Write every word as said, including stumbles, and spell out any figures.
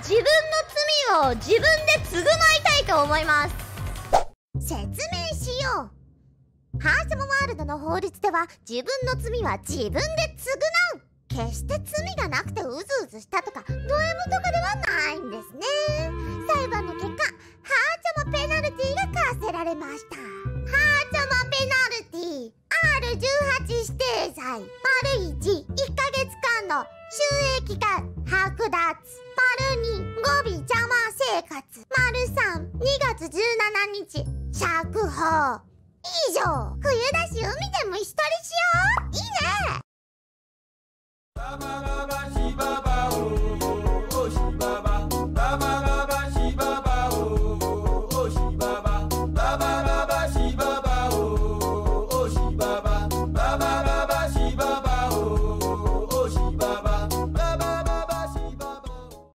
自分の罪を自分で償いたいと思います。説明しよう。ハーチャモワールドの法律では自分の罪は自分で償う。決して罪がなくてうずうずしたとかド M とかではないんですね。裁判の結果、ハーチャモペナルティが課せられました。ハーチャモペナルティ アールじゅうはち 指定罪丸いち、いっかげつかんの収益化剥奪丸に、語尾邪魔生活丸さん、にがつじゅうしちにち釈放。以上。冬だし海で虫取りしよう。いいね。